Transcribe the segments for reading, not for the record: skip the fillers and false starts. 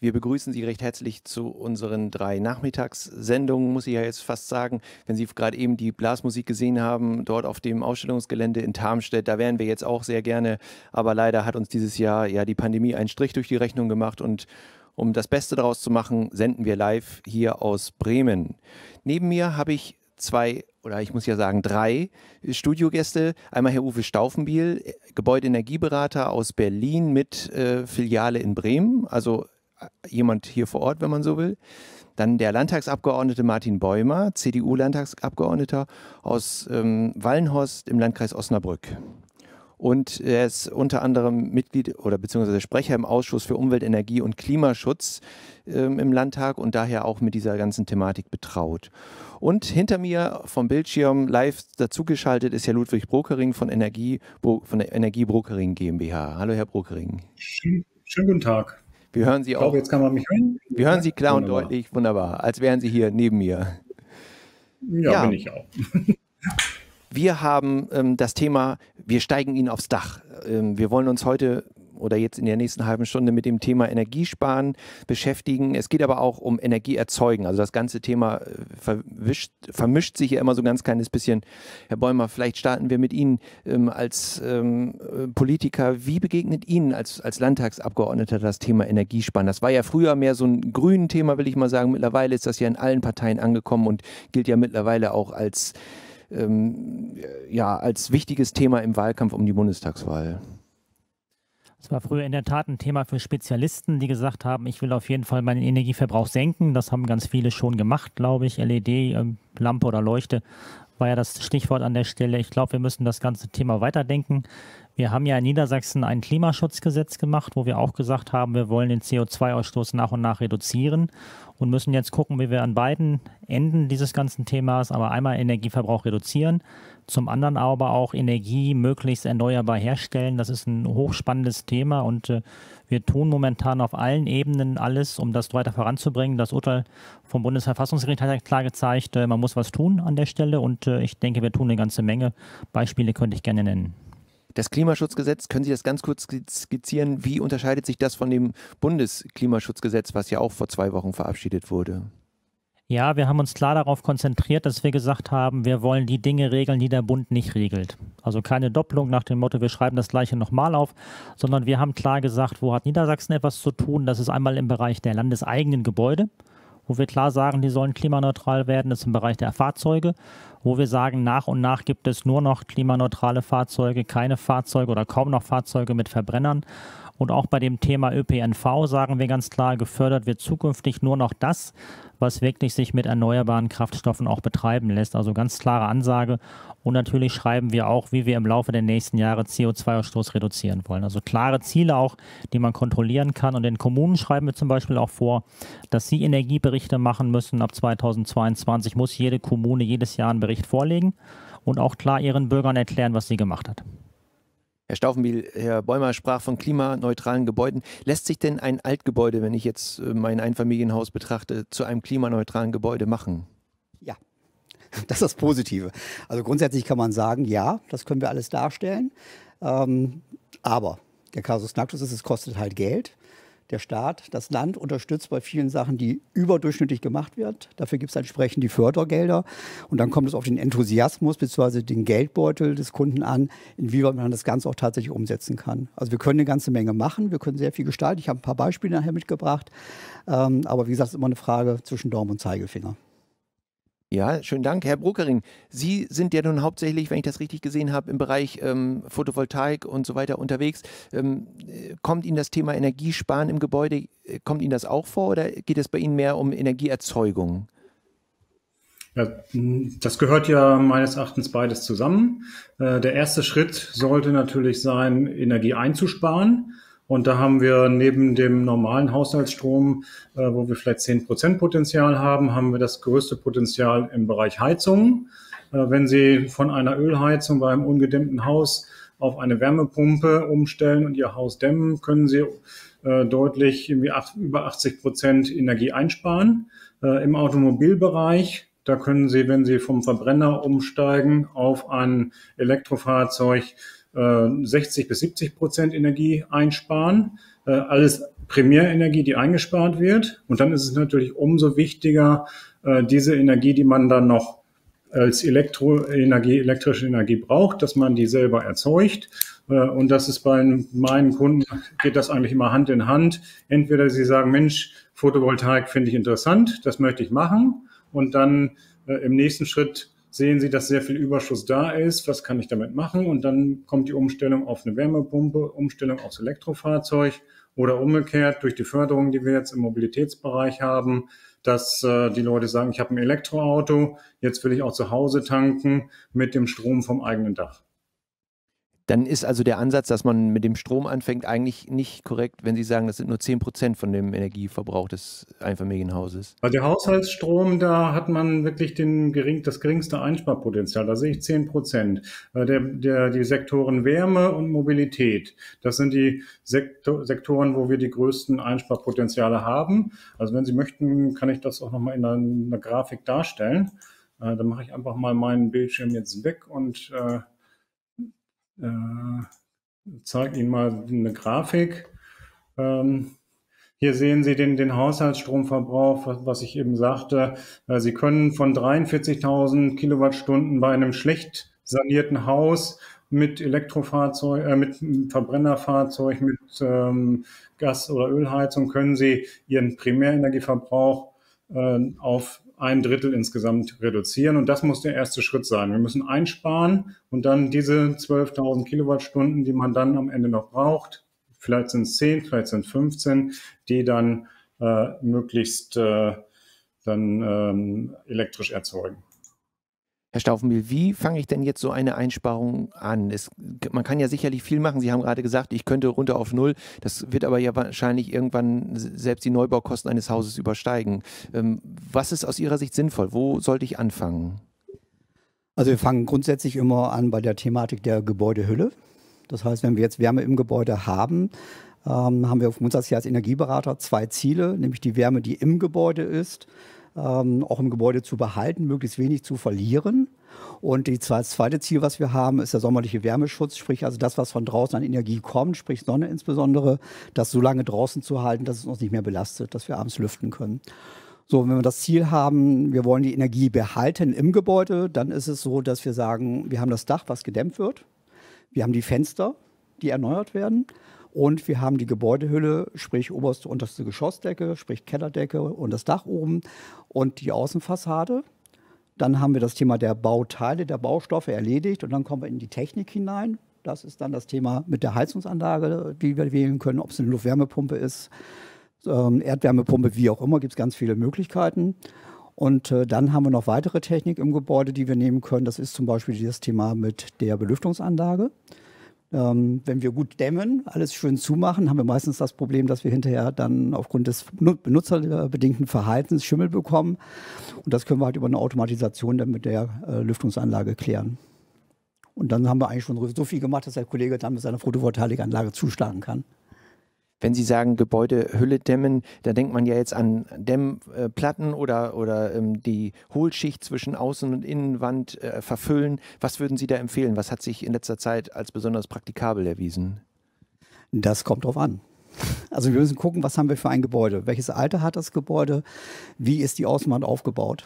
Wir begrüßen Sie recht herzlich zu unseren 3 Nachmittagssendungen, muss ich ja jetzt fast sagen. Wenn Sie gerade eben die Blasmusik gesehen haben, dort auf dem Ausstellungsgelände in Tarmstedt, da wären wir jetzt auch sehr gerne. Aber leider hat uns dieses Jahr ja die Pandemie einen Strich durch die Rechnung gemacht und um das Beste daraus zu machen, senden wir live hier aus Bremen. Neben mir habe ich 2 oder ich muss ja sagen 3 Studiogäste. Einmal Herr Uwe Staufenbiel, Gebäudeenergieberater aus Berlin mit Filiale in Bremen, also jemand hier vor Ort, wenn man so will. Dann der Landtagsabgeordnete Martin Bäumer, CDU-Landtagsabgeordneter aus Wallenhorst im Landkreis Osnabrück. Und er ist unter anderem Mitglied oder beziehungsweise Sprecher im Ausschuss für Umwelt, Energie und Klimaschutz im Landtag und daher auch mit dieser ganzen Thematik betraut. Und hinter mir vom Bildschirm live dazugeschaltet ist Herr Ludwig Brokering von der Energie Brokering GmbH. Hallo Herr Brokering. Schönen guten Tag. Wir hören Sie auch. Ich glaube, jetzt kann man mich hören. Wir hören Sie klar und deutlich. Wunderbar. Als wären Sie hier neben mir. Ja, bin ich auch. Wir haben das Thema, wir steigen Ihnen aufs Dach. Wir wollen uns heute oder jetzt in der nächsten halben Stunde mit dem Thema Energiesparen beschäftigen. Es geht aber auch um Energie erzeugen. Also das ganze Thema vermischt sich ja immer so ein ganz kleines bisschen. Herr Bäumer, vielleicht starten wir mit Ihnen als Politiker. Wie begegnet Ihnen als Landtagsabgeordneter das Thema Energiesparen? Das war ja früher mehr so ein grünes Thema, will ich mal sagen. Mittlerweile ist das ja in allen Parteien angekommen und gilt ja mittlerweile auch als wichtiges Thema im Wahlkampf um die Bundestagswahl. Das war früher in der Tat ein Thema für Spezialisten, die gesagt haben, ich will auf jeden Fall meinen Energieverbrauch senken. Das haben ganz viele schon gemacht, glaube ich. LED-Lampe oder Leuchte war ja das Stichwort an der Stelle. Ich glaube, wir müssen das ganze Thema weiterdenken. Wir haben ja in Niedersachsen ein Klimaschutzgesetz gemacht, wo wir auch gesagt haben, wir wollen den CO2-Ausstoß nach und nach reduzieren und müssen jetzt gucken, wie wir an beiden Enden dieses ganzen Themas, aber einmal Energieverbrauch reduzieren, zum anderen aber auch Energie möglichst erneuerbar herstellen. Das ist ein hochspannendes Thema und wir tun momentan auf allen Ebenen alles, um das weiter voranzubringen. Das Urteil vom Bundesverfassungsgericht hat ja klar gezeigt, man muss was tun an der Stelle und ich denke, wir tun eine ganze Menge. Beispiele könnte ich gerne nennen. Das Klimaschutzgesetz, können Sie das ganz kurz skizzieren? Wie unterscheidet sich das von dem Bundesklimaschutzgesetz, was ja auch vor 2 Wochen verabschiedet wurde? Ja, wir haben uns klar darauf konzentriert, dass wir gesagt haben, wir wollen die Dinge regeln, die der Bund nicht regelt. Also keine Doppelung nach dem Motto, wir schreiben das Gleiche nochmal auf, sondern wir haben klar gesagt, wo hat Niedersachsen etwas zu tun? Das ist einmal im Bereich der landeseigenen Gebäude, wo wir klar sagen, die sollen klimaneutral werden. Das ist im Bereich der Fahrzeuge, wo wir sagen, nach und nach gibt es nur noch klimaneutrale Fahrzeuge, keine Fahrzeuge oder kaum noch Fahrzeuge mit Verbrennern. Und auch bei dem Thema ÖPNV sagen wir ganz klar, gefördert wird zukünftig nur noch das, was wirklich sich mit erneuerbaren Kraftstoffen auch betreiben lässt. Also ganz klare Ansage. Und natürlich schreiben wir auch, wie wir im Laufe der nächsten Jahre CO2-Ausstoß reduzieren wollen. Also klare Ziele auch, die man kontrollieren kann. Und den Kommunen schreiben wir zum Beispiel auch vor, dass sie Energieberichte machen müssen. Ab 2022 muss jede Kommune jedes Jahr einen Bericht vorlegen und auch klar ihren Bürgern erklären, was sie gemacht hat. Herr Staufenbiel, Herr Bäumer sprach von klimaneutralen Gebäuden. Lässt sich denn ein Altgebäude, wenn ich jetzt mein Einfamilienhaus betrachte, zu einem klimaneutralen Gebäude machen? Ja, das ist das Positive. Also grundsätzlich kann man sagen, ja, das können wir alles darstellen. Aber der Kasus Knacktus ist, es kostet halt Geld. Der Staat, das Land unterstützt bei vielen Sachen, die überdurchschnittlich gemacht wird. Dafür gibt es entsprechend die Fördergelder. Und dann kommt es auf den Enthusiasmus bzw. den Geldbeutel des Kunden an, inwieweit man das Ganze auch tatsächlich umsetzen kann. Also wir können eine ganze Menge machen, wir können sehr viel gestalten. Ich habe ein paar Beispiele nachher mitgebracht. Aber wie gesagt, es ist immer eine Frage zwischen Daumen und Zeigefinger. Ja, schönen Dank. Herr Brokering, Sie sind ja nun hauptsächlich, wenn ich das richtig gesehen habe, im Bereich Photovoltaik und so weiter unterwegs. Kommt Ihnen das Thema Energiesparen im Gebäude, kommt Ihnen das auch vor oder geht es bei Ihnen mehr um Energieerzeugung? Ja, das gehört ja meines Erachtens beides zusammen. Der erste Schritt sollte natürlich sein, Energie einzusparen. Und da haben wir neben dem normalen Haushaltsstrom, wo wir vielleicht 10% Potenzial haben, haben wir das größte Potenzial im Bereich Heizung. Wenn Sie von einer Ölheizung bei einem ungedämmten Haus auf eine Wärmepumpe umstellen und Ihr Haus dämmen, können Sie deutlich über 80% Energie einsparen. Im Automobilbereich, da können Sie, wenn Sie vom Verbrenner umsteigen auf ein Elektrofahrzeug, 60 bis 70% Energie einsparen. Alles Primärenergie, die eingespart wird. Und dann ist es natürlich umso wichtiger, diese Energie, die man dann noch als elektrische Energie braucht, dass man die selber erzeugt. Und das ist bei meinen Kunden, geht das eigentlich immer Hand in Hand. Entweder sie sagen, Mensch, Photovoltaik finde ich interessant, das möchte ich machen. Und dann im nächsten Schritt sehen sie, dass sehr viel Überschuss da ist. Was kann ich damit machen? Und dann kommt die Umstellung auf eine Wärmepumpe, Umstellung aufs Elektrofahrzeug oder umgekehrt durch die Förderung, die wir jetzt im Mobilitätsbereich haben, dass die Leute sagen, ich habe ein Elektroauto, jetzt will ich auch zu Hause tanken mit dem Strom vom eigenen Dach. Dann ist also der Ansatz, dass man mit dem Strom anfängt, eigentlich nicht korrekt, wenn Sie sagen, das sind nur 10% von dem Energieverbrauch des Einfamilienhauses. Bei der Haushaltsstrom, da hat man wirklich das geringste Einsparpotenzial. Da sehe ich 10%. Die Sektoren Wärme und Mobilität, das sind die Sektoren, wo wir die größten Einsparpotenziale haben. Also wenn Sie möchten, kann ich das auch nochmal in einer Grafik darstellen. Dann mache ich einfach mal meinen Bildschirm jetzt weg und zeige Ihnen mal eine Grafik. Hier sehen Sie den Haushaltsstromverbrauch, was ich eben sagte. Sie können von 43.000 Kilowattstunden bei einem schlecht sanierten Haus mit Elektrofahrzeug, mit Verbrennerfahrzeug, mit Gas- oder Ölheizung, können Sie Ihren Primärenergieverbrauch auf 1/3 insgesamt reduzieren. Und das muss der erste Schritt sein. Wir müssen einsparen und dann diese 12.000 Kilowattstunden, die man dann am Ende noch braucht, vielleicht sind es 10, vielleicht sind es 15, die dann möglichst elektrisch erzeugen. Herr Staufenbiel, wie fange ich denn jetzt so eine Einsparung an? Man kann ja sicherlich viel machen. Sie haben gerade gesagt, ich könnte runter auf 0. Das wird aber ja wahrscheinlich irgendwann selbst die Neubaukosten eines Hauses übersteigen. Was ist aus Ihrer Sicht sinnvoll? Wo sollte ich anfangen? Also wir fangen grundsätzlich immer an bei der Thematik der Gebäudehülle. Das heißt, wenn wir jetzt Wärme im Gebäude haben, haben wir auf uns als Energieberater 2 Ziele, nämlich die Wärme, die im Gebäude ist, auch im Gebäude zu behalten, möglichst wenig zu verlieren. Und das zweite Ziel, was wir haben, ist der sommerliche Wärmeschutz, sprich also das, was von draußen an Energie kommt, sprich Sonne insbesondere, das so lange draußen zu halten, dass es uns nicht mehr belastet, dass wir abends lüften können. So, wenn wir das Ziel haben, wir wollen die Energie behalten im Gebäude, dann ist es so, dass wir sagen, wir haben das Dach, was gedämmt wird, wir haben die Fenster, die erneuert werden. Und wir haben die Gebäudehülle, sprich oberste, unterste Geschossdecke, sprich Kellerdecke und das Dach oben und die Außenfassade. Dann haben wir das Thema der Bauteile, der Baustoffe erledigt und dann kommen wir in die Technik hinein. Das ist dann das Thema mit der Heizungsanlage, die wir wählen können, ob es eine Luftwärmepumpe ist, Erdwärmepumpe, wie auch immer, gibt es ganz viele Möglichkeiten. Und dann haben wir noch weitere Technik im Gebäude, die wir nehmen können. Das ist zum Beispiel das Thema mit der Belüftungsanlage. Wenn wir gut dämmen, alles schön zumachen, haben wir meistens das Problem, dass wir hinterher dann aufgrund des benutzerbedingten Verhaltens Schimmel bekommen. Und das können wir halt über eine Automatisation dann mit der Lüftungsanlage klären. Und dann haben wir eigentlich schon so viel gemacht, dass der Kollege dann mit seiner Photovoltaikanlage zuschlagen kann. Wenn Sie sagen Gebäudehülle dämmen, da denkt man ja jetzt an Dämmplatten oder die Hohlschicht zwischen Außen- und Innenwand verfüllen. Was würden Sie da empfehlen? Was hat sich in letzter Zeit als besonders praktikabel erwiesen? Das kommt drauf an. Also wir müssen gucken, was haben wir für ein Gebäude? Welches Alter hat das Gebäude? Wie ist die Außenwand aufgebaut?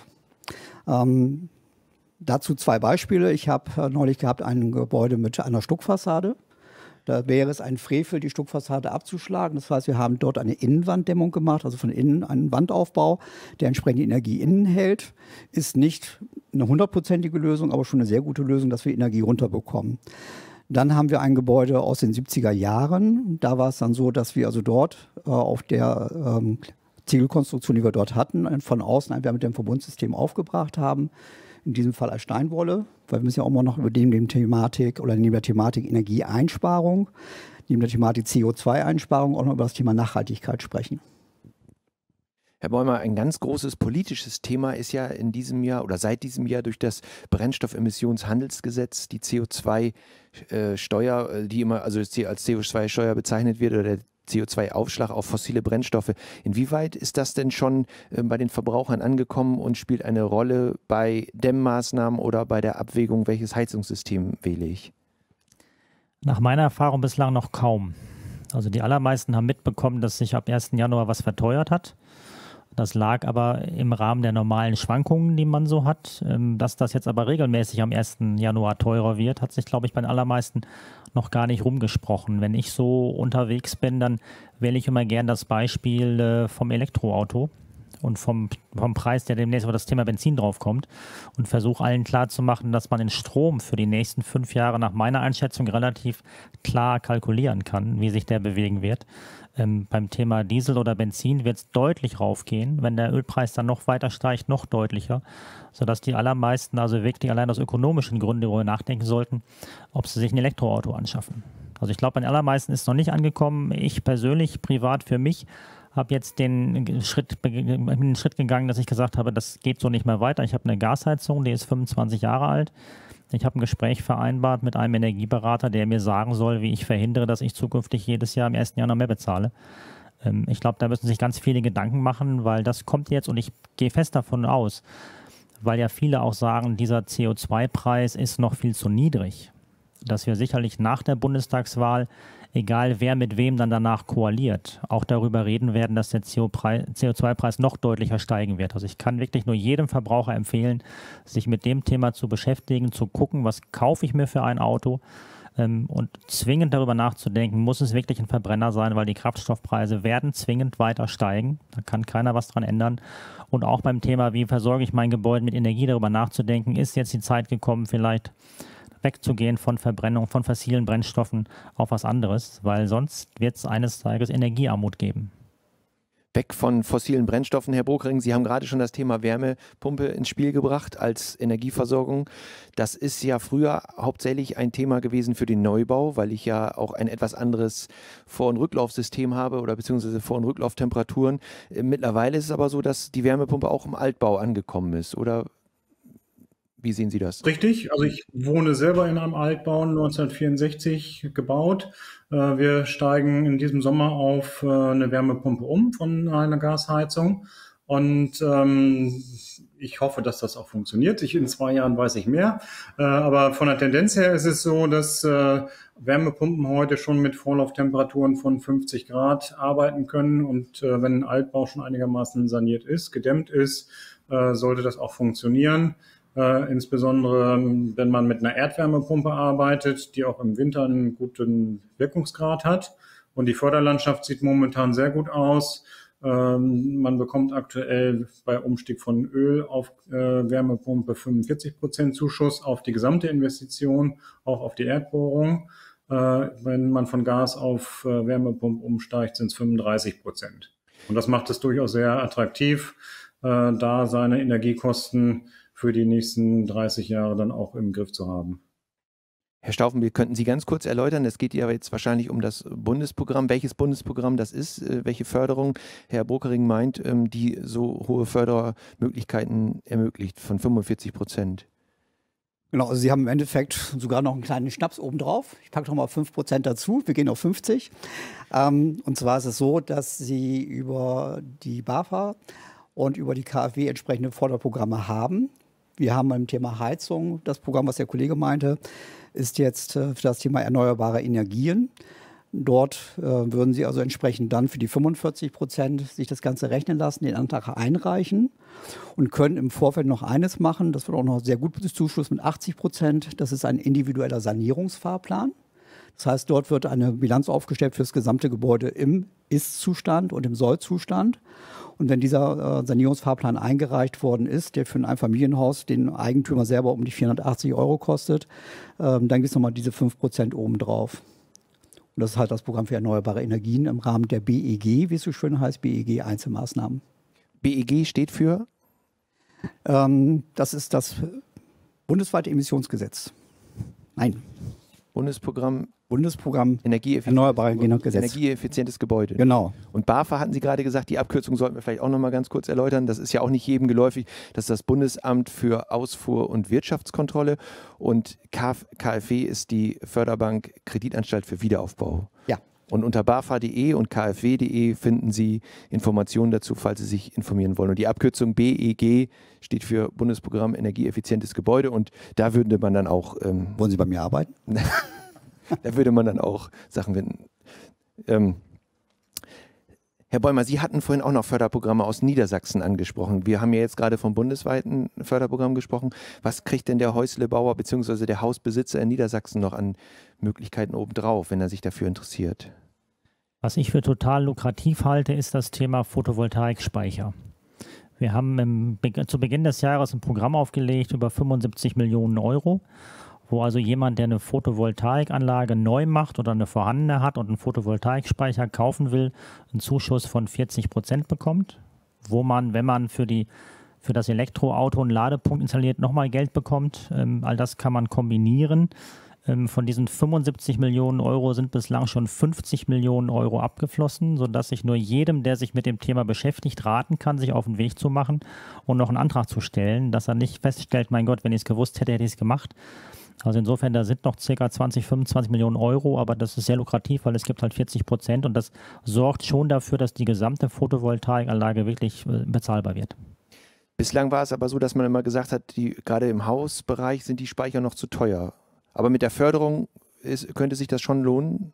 Dazu 2 Beispiele. Ich habe neulich gehabt ein Gebäude mit einer Stuckfassade. Da wäre es ein Frevel, die Stuckfassade abzuschlagen. Das heißt, wir haben dort eine Innenwanddämmung gemacht, also von innen einen Wandaufbau, der entsprechend die Energie innen hält. Ist nicht eine 100%ige Lösung, aber schon eine sehr gute Lösung, dass wir Energie runterbekommen. Dann haben wir ein Gebäude aus den 70er Jahren. Da war es dann so, dass wir also dort auf der Ziegelkonstruktion, die wir dort hatten, von außen ein Wärmedämmverbundsystem aufgebracht haben. In diesem Fall als Steinwolle, weil wir müssen ja auch mal noch über neben der Thematik Energieeinsparung, neben der Thematik CO2-Einsparung auch noch über das Thema Nachhaltigkeit sprechen. Herr Bäumer, ein ganz großes politisches Thema ist ja in diesem Jahr oder seit diesem Jahr durch das Brennstoffemissionshandelsgesetz die CO2-Steuer, die immer also als CO2-Steuer bezeichnet wird, oder der CO2-Aufschlag auf fossile Brennstoffe. Inwieweit ist das denn schon bei den Verbrauchern angekommen und spielt eine Rolle bei Dämmmaßnahmen oder bei der Abwägung, welches Heizungssystem wähle ich? Nach meiner Erfahrung bislang noch kaum. Also die allermeisten haben mitbekommen, dass sich ab 1. Januar was verteuert hat. Das lag aber im Rahmen der normalen Schwankungen, die man so hat. Dass das jetzt aber regelmäßig am 1. Januar teurer wird, hat sich, glaube ich, bei den allermeisten noch gar nicht rumgesprochen. Wenn ich so unterwegs bin, dann wähle ich immer gern das Beispiel vom Elektroauto und vom Preis, der demnächst über das Thema Benzin draufkommt, und versuche allen klarzumachen, dass man den Strom für die nächsten 5 Jahre nach meiner Einschätzung relativ klar kalkulieren kann, wie sich der bewegen wird. Beim Thema Diesel oder Benzin wird es deutlich raufgehen, wenn der Ölpreis dann noch weiter steigt, noch deutlicher, sodass die allermeisten also wirklich allein aus ökonomischen Gründen darüber nachdenken sollten, ob sie sich ein Elektroauto anschaffen. Also ich glaube, bei den allermeisten ist es noch nicht angekommen. Ich persönlich, privat für mich, habe jetzt den Schritt gegangen, dass ich gesagt habe, das geht so nicht mehr weiter. Ich habe eine Gasheizung, die ist 25 Jahre alt. Ich habe ein Gespräch vereinbart mit einem Energieberater, der mir sagen soll, wie ich verhindere, dass ich zukünftig jedes Jahr im 1. Januar mehr bezahle. Ich glaube, da müssen sich ganz viele Gedanken machen, weil das kommt jetzt, und ich gehe fest davon aus, weil ja viele auch sagen, dieser CO2-Preis ist noch viel zu niedrig, dass wir sicherlich nach der Bundestagswahl, egal wer mit wem dann danach koaliert, auch darüber reden werden, dass der CO2-Preis noch deutlicher steigen wird. Also ich kann wirklich nur jedem Verbraucher empfehlen, sich mit dem Thema zu beschäftigen, zu gucken, was kaufe ich mir für ein Auto, und zwingend darüber nachzudenken, muss es wirklich ein Verbrenner sein, weil die Kraftstoffpreise werden zwingend weiter steigen. Da kann keiner was dran ändern. Und auch beim Thema, wie versorge ich mein Gebäude mit Energie, darüber nachzudenken, ist jetzt die Zeit gekommen, vielleicht wegzugehen von Verbrennung, von fossilen Brennstoffen auf was anderes, weil sonst wird es eines Tages Energiearmut geben. Weg von fossilen Brennstoffen, Herr Brokering, Sie haben gerade schon das Thema Wärmepumpe ins Spiel gebracht als Energieversorgung. Das ist ja früher hauptsächlich ein Thema gewesen für den Neubau, weil ich ja auch ein etwas anderes Vor- und Rücklaufsystem habe oder beziehungsweise Vor- und Rücklauftemperaturen. Mittlerweile ist es aber so, dass die Wärmepumpe auch im Altbau angekommen ist, oder? Wie sehen Sie das? Richtig, also ich wohne selber in einem Altbau, 1964 gebaut. Wir steigen in diesem Sommer auf eine Wärmepumpe um von einer Gasheizung, und ich hoffe, dass das auch funktioniert. In 2 Jahren weiß ich mehr, aber von der Tendenz her ist es so, dass Wärmepumpen heute schon mit Vorlauftemperaturen von 50 Grad arbeiten können, und wenn ein Altbau schon einigermaßen saniert ist, gedämmt ist, sollte das auch funktionieren. Insbesondere, wenn man mit einer Erdwärmepumpe arbeitet, die auch im Winter einen guten Wirkungsgrad hat. Und die Förderlandschaft sieht momentan sehr gut aus. Man bekommt aktuell bei Umstieg von Öl auf Wärmepumpe 45% Zuschuss auf die gesamte Investition, auch auf die Erdbohrung. Wenn man von Gas auf Wärmepumpe umsteigt, sind es 35%. Und das macht es durchaus sehr attraktiv, da seine Energiekosten für die nächsten 30 Jahre dann auch im Griff zu haben. Herr Stauffenberg, könnten Sie ganz kurz erläutern, es geht ja jetzt wahrscheinlich um das Bundesprogramm, welches Bundesprogramm das ist, welche Förderung Herr Brokering meint, die so hohe Fördermöglichkeiten ermöglicht von 45%. Genau, also Sie haben im Endeffekt sogar noch einen kleinen Schnaps obendrauf. Ich packe noch mal 5% dazu, wir gehen auf 50. Und zwar ist es so, dass Sie über die BAFA und über die KfW entsprechende Förderprogramme haben. Wir haben beim Thema Heizung, das Programm, was der Kollege meinte, ist jetzt für das Thema erneuerbare Energien. Dort würden Sie also entsprechend dann für die 45% sich das Ganze rechnen lassen, den Antrag einreichen und können im Vorfeld noch eines machen. Das wird auch noch sehr gut Zuschuss mit 80%. Das ist ein individueller Sanierungsfahrplan. Das heißt, dort wird eine Bilanz aufgestellt für das gesamte Gebäude im Ist-Zustand und im Soll-Zustand. Und wenn dieser Sanierungsfahrplan eingereicht worden ist, der für ein Einfamilienhaus den Eigentümer selber um die 480 € kostet, dann gibt es nochmal diese 5% obendrauf. Und das ist halt das Programm für erneuerbare Energien im Rahmen der BEG, wie es so schön heißt, BEG Einzelmaßnahmen. BEG steht für? Das ist das bundesweite Emissionsgesetz. Nein. Bundesprogramm Erneuerbare Energiegesetz. Energieeffizientes Gebäude. Genau. Und BAFA hatten Sie gerade gesagt, die Abkürzung sollten wir vielleicht auch noch mal ganz kurz erläutern. Das ist ja auch nicht jedem geläufig. Das ist das Bundesamt für Ausfuhr- und Wirtschaftskontrolle. Und KfW ist die Förderbank Kreditanstalt für Wiederaufbau. Ja. Und unter bafa.de und kfw.de finden Sie Informationen dazu, falls Sie sich informieren wollen. Und die Abkürzung BEG steht für Bundesprogramm Energieeffizientes Gebäude. Und da würde man dann auch... Wollen Sie bei mir arbeiten? Da würde man dann auch Sachen finden. Herr Bäumer, Sie hatten vorhin auch noch Förderprogramme aus Niedersachsen angesprochen. Wir haben ja jetzt gerade vom bundesweiten Förderprogramm gesprochen. Was kriegt denn der Häuslebauer bzw. der Hausbesitzer in Niedersachsen noch an Möglichkeiten obendrauf, wenn er sich dafür interessiert? Was ich für total lukrativ halte, ist das Thema Photovoltaikspeicher. Wir haben zu Beginn des Jahres ein Programm aufgelegt über 75 Millionen Euro, wo also jemand, der eine Photovoltaikanlage neu macht oder eine vorhandene hat und einen Photovoltaikspeicher kaufen will, einen Zuschuss von 40% bekommt, wo man, wenn man für das Elektroauto einen Ladepunkt installiert, nochmal Geld bekommt. All das kann man kombinieren. Von diesen 75 Millionen Euro sind bislang schon 50 Millionen Euro abgeflossen, sodass ich nur jedem, der sich mit dem Thema beschäftigt, raten kann, sich auf den Weg zu machen und noch einen Antrag zu stellen, dass er nicht feststellt, mein Gott, wenn ich es gewusst hätte, hätte ich es gemacht. Also insofern, da sind noch ca. 20, 25 Millionen Euro, aber das ist sehr lukrativ, weil es gibt halt 40% und das sorgt schon dafür, dass die gesamte Photovoltaikanlage wirklich bezahlbar wird. Bislang war es aber so, dass man immer gesagt hat, gerade im Hausbereich sind die Speicher noch zu teuer. Aber mit der Förderung könnte sich das schon lohnen?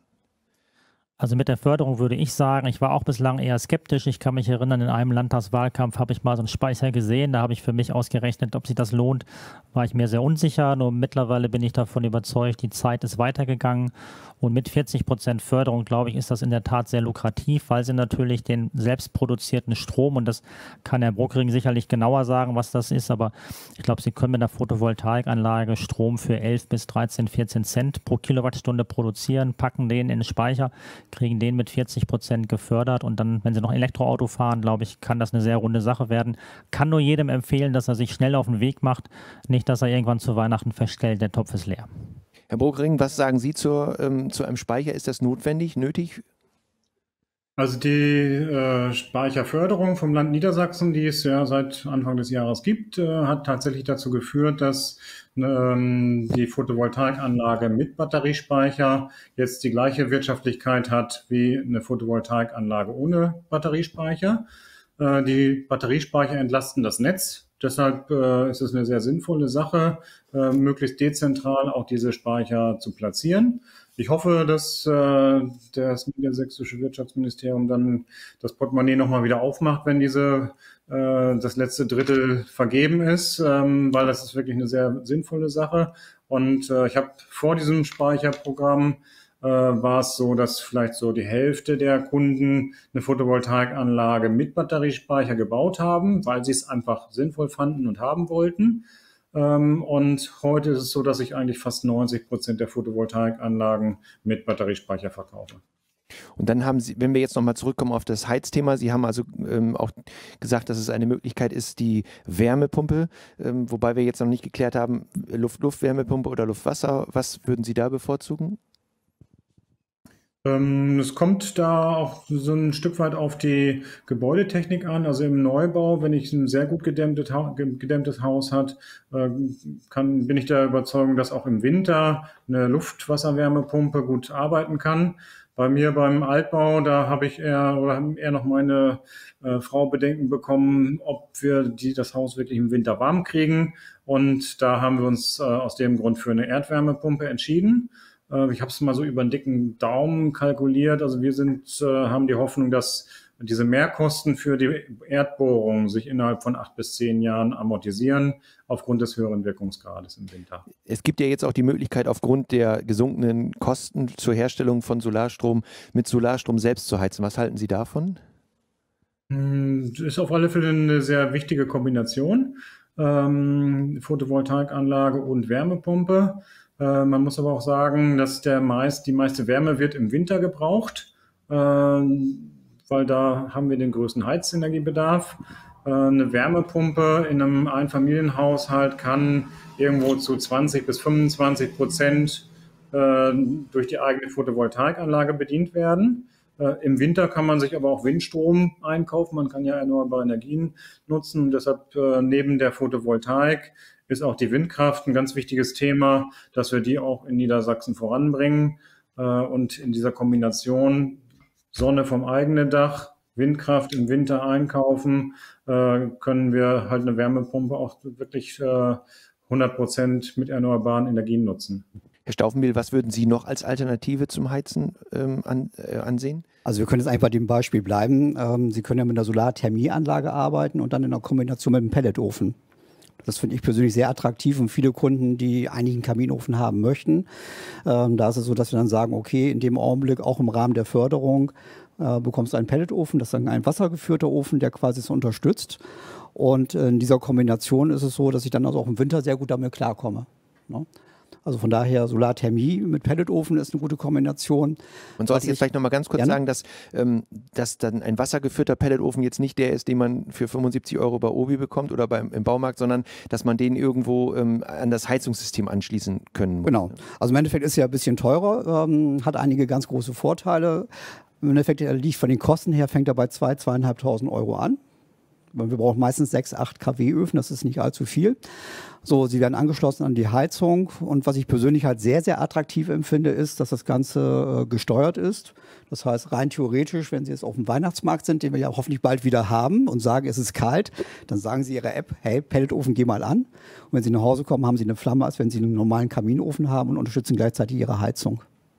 Also mit der Förderung würde ich sagen, ich war auch bislang eher skeptisch. Ich kann mich erinnern, in einem Landtagswahlkampf habe ich mal so einen Speicher gesehen. Da habe ich für mich ausgerechnet, ob sich das lohnt, war ich mir sehr unsicher. Nur mittlerweile bin ich davon überzeugt, die Zeit ist weitergegangen. Und mit 40% Förderung, glaube ich, ist das in der Tat sehr lukrativ, weil sie natürlich den selbstproduzierten Strom, und das kann Herr Bruckring sicherlich genauer sagen, was das ist, aber ich glaube, Sie können mit einer Photovoltaikanlage Strom für 11 bis 13, 14 Cent pro Kilowattstunde produzieren, packen den in den Speicher, kriegen den mit 40% gefördert und dann, wenn Sie noch ein Elektroauto fahren, glaube ich, kann das eine sehr runde Sache werden. Kann nur jedem empfehlen, dass er sich schnell auf den Weg macht, nicht, dass er irgendwann zu Weihnachten feststellt, der Topf ist leer. Herr Bruckring, was sagen Sie zu einem Speicher? Ist das nötig? Also die Speicherförderung vom Land Niedersachsen, die es ja seit Anfang des Jahres gibt, hat tatsächlich dazu geführt, dass die Photovoltaikanlage mit Batteriespeicher jetzt die gleiche Wirtschaftlichkeit hat wie eine Photovoltaikanlage ohne Batteriespeicher. Die Batteriespeicher entlasten das Netz. Deshalb ist es eine sehr sinnvolle Sache, möglichst dezentral auch diese Speicher zu platzieren. Ich hoffe, dass das niedersächsische Wirtschaftsministerium dann das Portemonnaie nochmal wieder aufmacht, wenn das letzte Drittel vergeben ist, weil das ist wirklich eine sehr sinnvolle Sache. Und ich habe vor diesem Speicherprogramm war es so, dass vielleicht so die Hälfte der Kunden eine Photovoltaikanlage mit Batteriespeicher gebaut haben, weil sie es einfach sinnvoll fanden und haben wollten. Und heute ist es so, dass ich eigentlich fast 90% der Photovoltaikanlagen mit Batteriespeicher verkaufe. Und dann haben Sie, wenn wir jetzt nochmal zurückkommen auf das Heizthema, Sie haben also auch gesagt, dass es eine Möglichkeit ist, die Wärmepumpe, wobei wir jetzt noch nicht geklärt haben, Luft-Wärmepumpe oder Luft-Wasser, was würden Sie da bevorzugen? Es kommt da auch so ein Stück weit auf die Gebäudetechnik an. Also im Neubau, wenn ich ein sehr gut gedämmtes Haus hat, bin ich der Überzeugung, dass auch im Winter eine Luft-Wasser-Wärmepumpe gut arbeiten kann. Bei mir beim Altbau, da haben eher noch meine Frau Bedenken bekommen, ob wir das Haus wirklich im Winter warm kriegen. Und da haben wir uns aus dem Grund für eine Erdwärmepumpe entschieden. Ich habe es mal so über einen dicken Daumen kalkuliert. Also wir haben die Hoffnung, dass diese Mehrkosten für die Erdbohrung sich innerhalb von 8 bis 10 Jahren amortisieren, aufgrund des höheren Wirkungsgrades im Winter. Es gibt ja jetzt auch die Möglichkeit, aufgrund der gesunkenen Kosten zur Herstellung von Solarstrom mit Solarstrom selbst zu heizen. Was halten Sie davon? Ist auf alle Fälle eine sehr wichtige Kombination. Photovoltaikanlage und Wärmepumpe. Man muss aber auch sagen, dass die meiste Wärme wird im Winter gebraucht, weil da haben wir den größten Heizenergiebedarf. Eine Wärmepumpe in einem Einfamilienhaushalt kann irgendwo zu 20 bis 25% durch die eigene Photovoltaikanlage bedient werden. Im Winter kann man sich aber auch Windstrom einkaufen. Man kann ja erneuerbare Energien nutzen. Und deshalb neben der Photovoltaik ist auch die Windkraft ein ganz wichtiges Thema, dass wir die auch in Niedersachsen voranbringen. Und in dieser Kombination Sonne vom eigenen Dach, Windkraft im Winter einkaufen, können wir halt eine Wärmepumpe auch wirklich 100% mit erneuerbaren Energien nutzen. Herr Staufenbiel, was würden Sie noch als Alternative zum Heizen ansehen? Also wir können jetzt eigentlich bei dem Beispiel bleiben. Sie können ja mit einer Solarthermieanlage arbeiten und dann in einer Kombination mit einem Pelletofen. Das finde ich persönlich sehr attraktiv und viele Kunden, die eigentlich einen Kaminofen haben möchten. Da ist es so, dass wir dann sagen, okay, in dem Augenblick auch im Rahmen der Förderung bekommst du einen Pelletofen, das ist dann ein wassergeführter Ofen, der quasi so unterstützt. Und in dieser Kombination ist es so, dass ich dann also auch im Winter sehr gut damit klarkomme. Ne? Also von daher Solarthermie mit Pelletofen ist eine gute Kombination. Man sollte jetzt vielleicht noch mal ganz kurz sagen, dass dann ein wassergeführter Pelletofen jetzt nicht der ist, den man für 75 € bei Obi bekommt oder im Baumarkt, sondern dass man den irgendwo an das Heizungssystem anschließen können muss. Genau. Also im Endeffekt ist er ein bisschen teurer, hat einige ganz große Vorteile. Im Endeffekt liegt von den Kosten her, fängt er bei 2.000, 2.500 € an. Wir brauchen meistens 6, 8 kW Öfen, das ist nicht allzu viel. So, sie werden angeschlossen an die Heizung und was ich persönlich halt sehr, sehr attraktiv empfinde, ist, dass das Ganze gesteuert ist. Das heißt, rein theoretisch, wenn Sie jetzt auf dem Weihnachtsmarkt sind, den wir ja hoffentlich bald wieder haben und sagen, es ist kalt, dann sagen Sie Ihrer App, hey, Pelletofen, geh mal an. Und wenn Sie nach Hause kommen, haben Sie eine Flamme, als wenn Sie einen normalen Kaminofen haben und unterstützen gleichzeitig Ihre Heizung.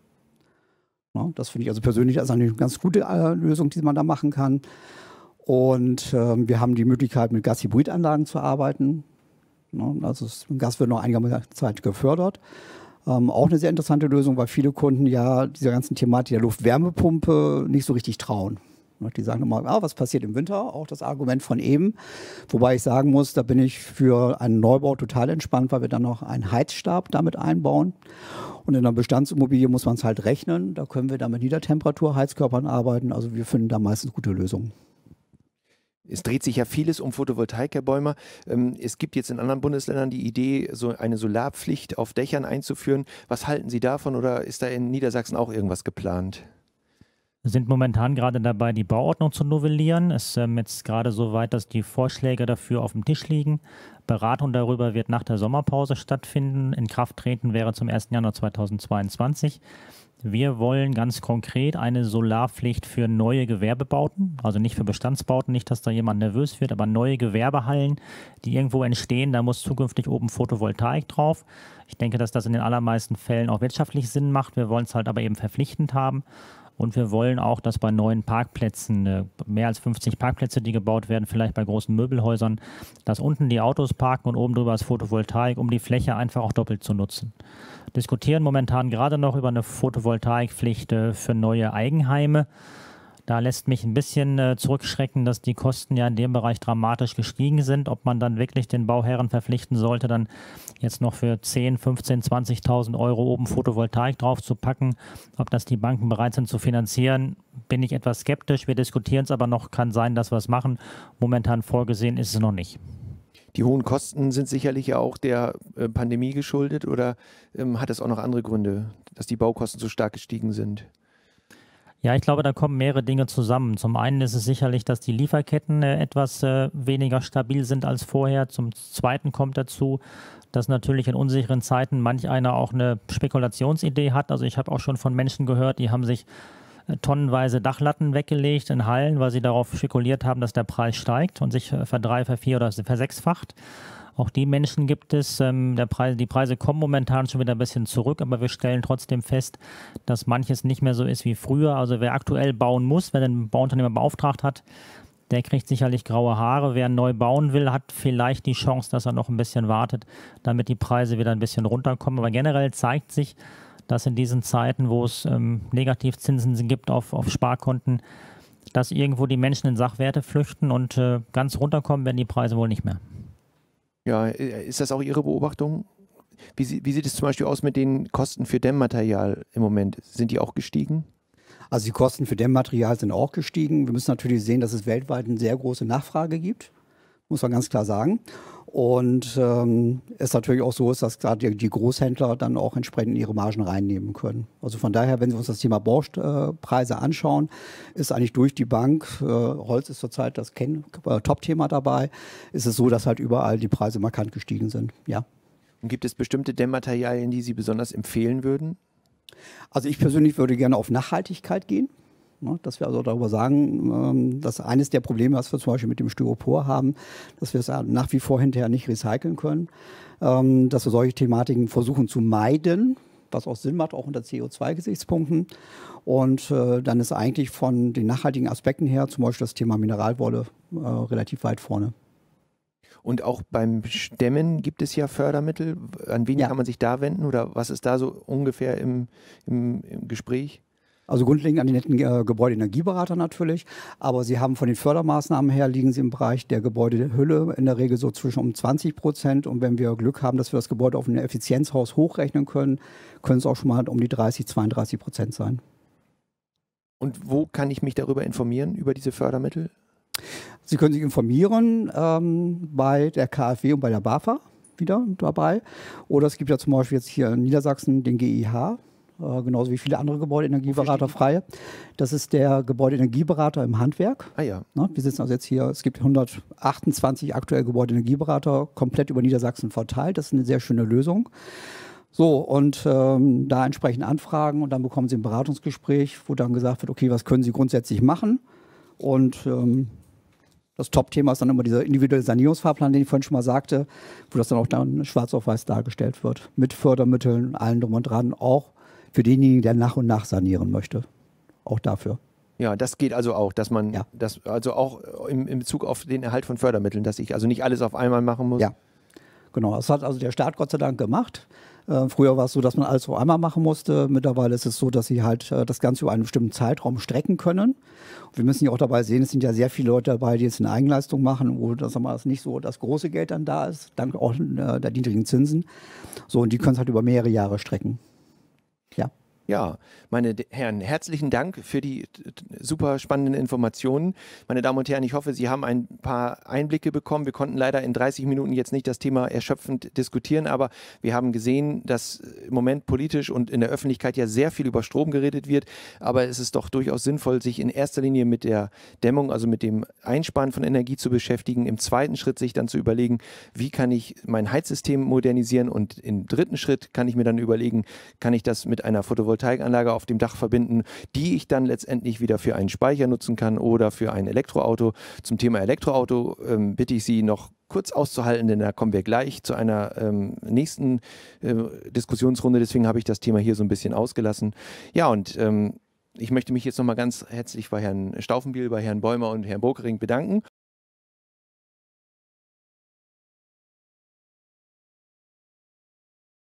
Ja, das finde ich also persönlich als eine ganz gute Lösung, die man da machen kann. Und wir haben die Möglichkeit, mit Gashybridanlagen zu arbeiten. Ne? Also das Gas wird noch einige Zeit gefördert. Auch eine sehr interessante Lösung, weil viele Kunden ja dieser ganzen Thematik der Luftwärmepumpe nicht so richtig trauen. Die sagen immer, was passiert im Winter? Auch das Argument von eben. Wobei ich sagen muss, da bin ich für einen Neubau total entspannt, weil wir dann noch einen Heizstab damit einbauen. Und in einer Bestandsimmobilie muss man es halt rechnen. Da können wir dann mit Niedertemperatur-Heizkörpern arbeiten. Also wir finden da meistens gute Lösungen. Es dreht sich ja vieles um Photovoltaik, Herr Bäumer. Es gibt jetzt in anderen Bundesländern die Idee, so eine Solarpflicht auf Dächern einzuführen. Was halten Sie davon oder ist da in Niedersachsen auch irgendwas geplant? Wir sind momentan gerade dabei, die Bauordnung zu novellieren. Es ist jetzt gerade so weit, dass die Vorschläge dafür auf dem Tisch liegen. Beratung darüber wird nach der Sommerpause stattfinden. In Kraft treten wäre zum 1. Januar 2022. Wir wollen ganz konkret eine Solarpflicht für neue Gewerbebauten, also nicht für Bestandsbauten, nicht, dass da jemand nervös wird, aber neue Gewerbehallen, die irgendwo entstehen, da muss zukünftig oben Photovoltaik drauf. Ich denke, dass das in den allermeisten Fällen auch wirtschaftlich Sinn macht. Wir wollen es halt aber eben verpflichtend haben. Und wir wollen auch, dass bei neuen Parkplätzen, mehr als 50 Parkplätze, die gebaut werden, vielleicht bei großen Möbelhäusern, dass unten die Autos parken und oben drüber ist Photovoltaik, um die Fläche einfach auch doppelt zu nutzen. Diskutieren momentan gerade noch über eine Photovoltaikpflicht für neue Eigenheime. Da lässt mich ein bisschen zurückschrecken, dass die Kosten ja in dem Bereich dramatisch gestiegen sind. Ob man dann wirklich den Bauherren verpflichten sollte, dann jetzt noch für 10, 15, 20.000 € oben Photovoltaik drauf zu packen, ob das die Banken bereit sind zu finanzieren, bin ich etwas skeptisch. Wir diskutieren es aber noch, kann sein, dass wir es machen. Momentan vorgesehen ist es noch nicht. Die hohen Kosten sind sicherlich ja auch der Pandemie geschuldet oder hat es auch noch andere Gründe, dass die Baukosten so stark gestiegen sind? Ja, ich glaube, da kommen mehrere Dinge zusammen. Zum einen ist es sicherlich, dass die Lieferketten etwas weniger stabil sind als vorher. Zum Zweiten kommt dazu, dass natürlich in unsicheren Zeiten manch einer auch eine Spekulationsidee hat. Also ich habe auch schon von Menschen gehört, die haben sich tonnenweise Dachlatten weggelegt in Hallen, weil sie darauf spekuliert haben, dass der Preis steigt und sich verdrei-, vervier- oder versechsfacht. Auch die Menschen gibt es. Die Preise kommen momentan schon wieder ein bisschen zurück, aber wir stellen trotzdem fest, dass manches nicht mehr so ist wie früher. Also wer aktuell bauen muss, wer den Bauunternehmer beauftragt hat, der kriegt sicherlich graue Haare. Wer neu bauen will, hat vielleicht die Chance, dass er noch ein bisschen wartet, damit die Preise wieder ein bisschen runterkommen. Aber generell zeigt sich, dass in diesen Zeiten, wo es Negativzinsen gibt auf Sparkonten, dass irgendwo die Menschen in Sachwerte flüchten und ganz runterkommen werden die Preise wohl nicht mehr. Ja, ist das auch Ihre Beobachtung? Wie sieht es zum Beispiel aus mit den Kosten für Dämmmaterial im Moment? Sind die auch gestiegen? Also die Kosten für Dämmmaterial sind auch gestiegen. Wir müssen natürlich sehen, dass es weltweit eine sehr große Nachfrage gibt, muss man ganz klar sagen. Und es natürlich auch so ist, dass gerade die Großhändler dann auch entsprechend ihre Margen reinnehmen können. Also von daher, wenn wir uns das Thema Baupreise anschauen, ist eigentlich durch die Bank, Holz ist zurzeit das Top-Thema dabei, ist es so, dass halt überall die Preise markant gestiegen sind. Ja. Und gibt es bestimmte Dämmmaterialien, die Sie besonders empfehlen würden? Also ich persönlich würde gerne auf Nachhaltigkeit gehen. Dass wir also darüber sagen, dass eines der Probleme, was wir zum Beispiel mit dem Styropor haben, dass wir es nach wie vor hinterher nicht recyceln können, dass wir solche Thematiken versuchen zu meiden, was auch Sinn macht, auch unter CO2-Gesichtspunkten. Und dann ist eigentlich von den nachhaltigen Aspekten her zum Beispiel das Thema Mineralwolle relativ weit vorne. Und auch beim Stämmen gibt es ja Fördermittel. An wen kann man sich da wenden oder was ist da so ungefähr im Gespräch? Also grundlegend an den netten Gebäudeenergieberater natürlich, aber sie haben von den Fördermaßnahmen her, liegen sie im Bereich der Gebäudehülle in der Regel so zwischen um 20%, und wenn wir Glück haben, dass wir das Gebäude auf ein Effizienzhaus hochrechnen können, können es auch schon mal um die 30-32% sein. Und wo kann ich mich darüber informieren, über diese Fördermittel? Sie können sich informieren bei der KfW und bei der BAFA wieder dabei, oder es gibt ja zum Beispiel jetzt hier in Niedersachsen den GIH, genauso wie viele andere Gebäudeenergieberater freie. Das ist der Gebäudeenergieberater im Handwerk. Ah ja. Wir sitzen also jetzt hier, es gibt 128 aktuell Gebäudeenergieberater, komplett über Niedersachsen verteilt. Das ist eine sehr schöne Lösung. So, und da entsprechend anfragen und dann bekommen Sie ein Beratungsgespräch, wo dann gesagt wird, okay, was können Sie grundsätzlich machen? Und das Top-Thema ist dann immer dieser individuelle Sanierungsfahrplan, den ich vorhin schon mal sagte, wo das dann auch dann schwarz auf weiß dargestellt wird. Mit Fördermitteln, allen drum und dran, auch für denjenigen, der nach und nach sanieren möchte. Auch dafür. Ja, das geht also auch, dass man das also auch in Bezug auf den Erhalt von Fördermitteln, dass ich also nicht alles auf einmal machen muss. Ja, genau. Das hat also der Staat Gott sei Dank gemacht. Früher war es so, dass man alles auf einmal machen musste. Mittlerweile ist es so, dass sie halt das Ganze über einen bestimmten Zeitraum strecken können. Und wir müssen ja auch dabei sehen, es sind ja sehr viele Leute dabei, die jetzt eine Eigenleistung machen, wo das nicht so das große Geld dann da ist, dank auch der niedrigen Zinsen. So, und die können es halt über mehrere Jahre strecken. Ja. Ja, meine Herren, herzlichen Dank für die super spannenden Informationen. Meine Damen und Herren, ich hoffe, Sie haben ein paar Einblicke bekommen. Wir konnten leider in 30 Minuten jetzt nicht das Thema erschöpfend diskutieren, aber wir haben gesehen, dass im Moment politisch und in der Öffentlichkeit ja sehr viel über Strom geredet wird. Aber es ist doch durchaus sinnvoll, sich in erster Linie mit der Dämmung, also mit dem Einsparen von Energie zu beschäftigen. Im zweiten Schritt sich dann zu überlegen, wie kann ich mein Heizsystem modernisieren, und im dritten Schritt kann ich mir dann überlegen, kann ich das mit einer Photovoltaikanlage auf dem Dach verbinden, die ich dann letztendlich wieder für einen Speicher nutzen kann oder für ein Elektroauto. Zum Thema Elektroauto bitte ich Sie noch kurz auszuhalten, denn da kommen wir gleich zu einer nächsten Diskussionsrunde. Deswegen habe ich das Thema hier so ein bisschen ausgelassen. Ja, und ich möchte mich jetzt nochmal ganz herzlich bei Herrn Staufenbiel, bei Herrn Bäumer und Herrn Burkering bedanken.